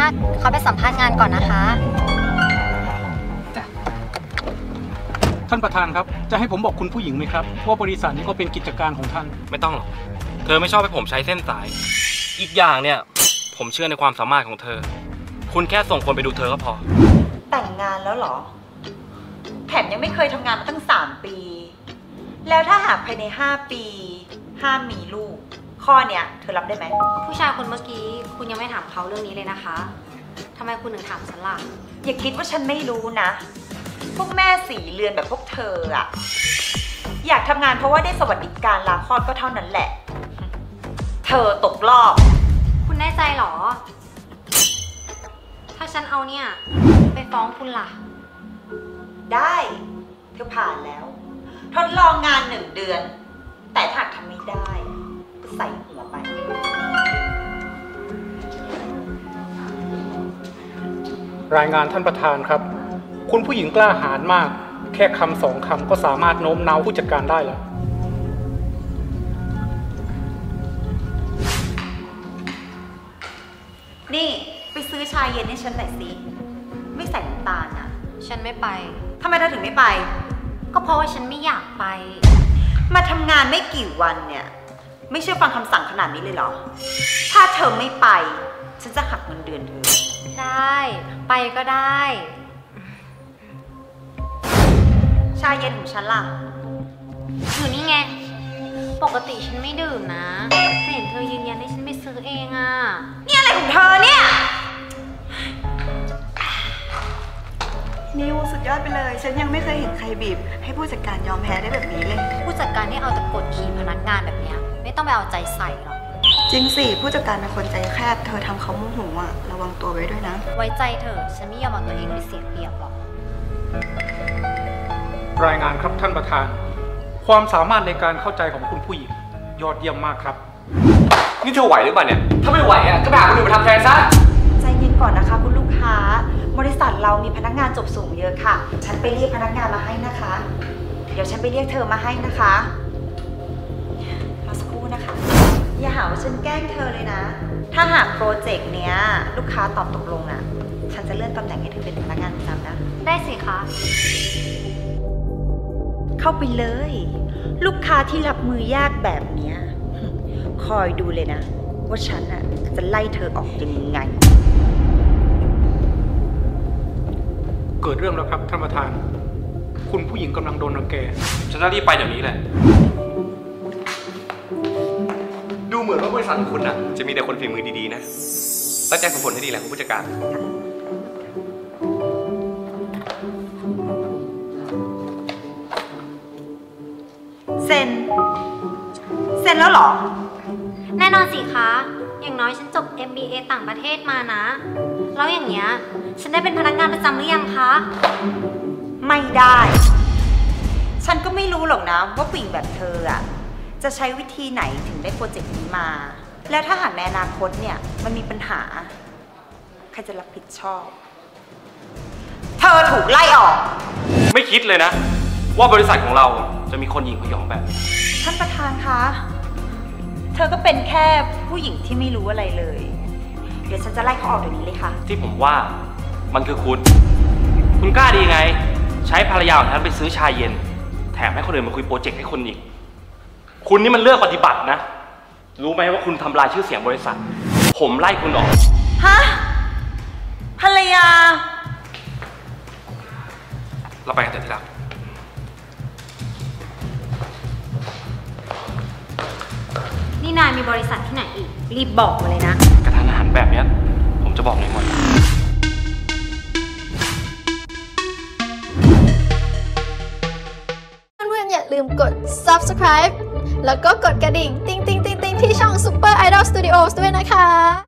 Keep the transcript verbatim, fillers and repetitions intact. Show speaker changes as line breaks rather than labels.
ากเขาไปสัมภาษณ์งานก่อนนะคะ
ท่านประธานครับจะให้ผมบอกคุณผู้หญิงไหมครับว่าบริษัทนี้ก็เป็นกิจการของท่าน
ไม่ต้องหรอกเธอไม่ชอบให้ผมใช้เส้นสายอีกอย่างเนี่ยผมเชื่อในความสามารถของเธอคุณแค่ส่งคนไปดูเธอก็พอ
แต่งงานแล้วเหรอแถมยังไม่เคยทำงานมาตั้งสามปีแล้วถ้าหากภายในห้าปีห้ามมีลูกข้อเนี้ยเธอรับได้ไหม
ผู้ชายคนเมื่อกี้คุณยังไม่ถามเขาเรื่องนี้เลยนะคะทำไมคุณถึงถามฉันล่ะ
อย่าคิดว่าฉันไม่รู้นะพวกแม่สีเรือนแบบพวกเธออะอยากทำงานเพราะว่าได้สวัสดิการลาคลอดก็เท่านั้นแหละเธอตกรอบ
คุณแน่ใจหรอถ้าฉันเอาเนี่ยไปฟ้องคุณล่ะ
ได้เธอผ่านแล้วทดลองงานหนึ่งเดือนแต่ถ้าทำไม่ได้ก็ใส่หัวไป
รายงานท่านประธานครับคุณผู้หญิงกล้าหาญมากแค่คำสองคำก็สามารถโน้มน้าวผู้จัดการได้แล้ว
นี่ไปซื้อชาเย็นให้ฉันหน่อยสิไม่ใส่น้ำตาลนะ
ฉันไม่ไป
ทำไมเธอถึงไม่ไป
ก็เพราะว่าฉันไม่อยากไป
มาทำงานไม่กี่วันเนี่ยไม่เชื่อฟังคำสั่งขนาดนี้เลยเหรอถ้าเธอไม่ไปฉันจะหักเงินเดือนเธอ
ได้ไปก็ได้
ชาเย็นของฉันล่ะ
อยู่นี่ไงปกติฉันไม่ดื่มนะแต่เห็นเธอยืนยันให้ฉันไปซื้อเองอะ
นี่อะไรของเธอเนี่ย
นิวสุดยอดไปเลยฉันยังไม่เคยเห็นใครบีบให้ผู้จัดการยอมแพ้ได้แบบนี้เลย
ผู้จัดการที่เอาแต่กดขี่พนักงานแบบนี้ไม่ต้องไปเอาใจใส่หรอก
จริงสิผู้จัดการเป็นคนใจแคบเธอทำเขาโมโหอ่ะระวังตัวไว้ด้วยนะ
ไว้ใจเธอฉันไม่ยอมเอาตัวเองไปเสียเปรียบหรอก
รายงานครับท่านประธานความสามารถในการเข้าใจของคุณผู้หญิงยอดเยี่ยมมากครับ
นี่เธอไหวหรือเปล่าเนี่ยถ้าไม่ไหวอ่ะก็ไปหาคนอื่นมาทำแทนซะ
ใจเย็นก่อนนะคะคุณลูกค้าบริษัทเรามีพนักงานจบสูงเยอะค่ะฉันไปเรียกพนักงานมาให้นะคะเดี๋ยวฉันไปเรียกเธอมาให้นะคะรอสักครู่นะคะอย่าหาว่าฉันแกล้งเธอเลยนะถ้าหากโปรเจกต์เนี้ยลูกค้าตอบตกลงอ่ะฉันจะเลื่อนตำแหน่งให้เธอเป็นพนักงานประจำนะ
ได้สิคะ
เข้าไปเลยลูกค้าที่รับมือยากแบบเนี้ยคอยดูเลยนะว่าฉันอ่ะจะไล่เธอออกยังไง
เกิดเรื่องแล้วครับท่านประธานคุณผู้หญิงกำลังโดนรังแก
ฉันจะรีบไปเดี๋ยวนี้แหละดูเหมือนว่าบริษัทของคุณน่ะจะมีแต่คนฝีมือดีๆนะตั้งใจฝึกฝนให้ดีแหละคุณผู้จัดการ
เซ็นเซ็นแล้วเหรอ
แน่นอนสิคะอย่างน้อยฉันจบ เอ็ม บี เอ ต่างประเทศมานะแล้วอย่างเงี้ยฉันได้เป็นพนักงานประจำหรือยังคะ
ไม่ได้ฉันก็ไม่รู้หรอกนะว่าผู้หญิงแบบเธออ่ะจะใช้วิธีไหนถึงได้โปรเจกต์นี้มาแล้วถ้าหากในอนาคตเนี่ยมันมีปัญหาใครจะรับผิดชอบเธอถูกไล่ออก
ไม่คิดเลยนะว่าบริษัทของเราจะมีคนหญิงพยองแบบนี้
ท่านประธานคะเธอก็เป็นแค่ผู้หญิงที่ไม่รู้อะไรเลยเดี๋ยวฉันจะไล่เขาออกเดี๋ยวนี้เลยค่ะ
ที่ผมว่ามันคือคุณคุณกล้าดีไงใช้ภรรยาของฉันไปซื้อชาเย็นแถมให้คนอื่นมาคุยโปรเจกต์ให้คนอีกคุณนี่มันเลือกปฏิบัตินะรู้ไหมว่าคุณทำลายชื่อเสียงบริษัทผมไล่คุณออก
ฮะภรรยา
เราไปกันเถอะที่รัก
นี่นายมีบริษัทที่ไหนอีกรีบบอกมาเลยนะ
กระทันหันแบบนี้ผมจะบอกเลยหมด
เพื่อนๆอย่าลืมกด ซับสไครบ์ แล้วก็กดกระดิ่งติ๊งติ๊งติ๊งติ๊งที่ช่อง Super Idol Studios ด้วยนะคะ